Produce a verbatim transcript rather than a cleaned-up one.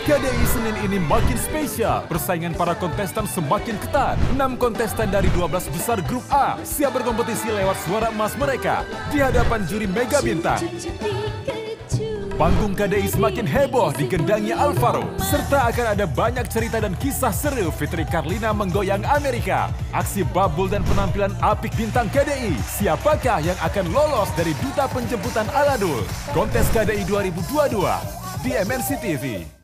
K D I Senin ini makin spesial, persaingan para kontestan semakin ketat. enam kontestan dari dua belas besar grup A siap berkompetisi lewat suara emas mereka di hadapan juri Mega Bintang. Panggung K D I semakin heboh digendangi Alvaro, serta akan ada banyak cerita dan kisah seru Fitri Karlina menggoyang Amerika. Aksi babul dan penampilan apik bintang K D I, siapakah yang akan lolos dari duta penjemputan Aladul? Kontes K D I dua ribu dua puluh dua di M N C T V.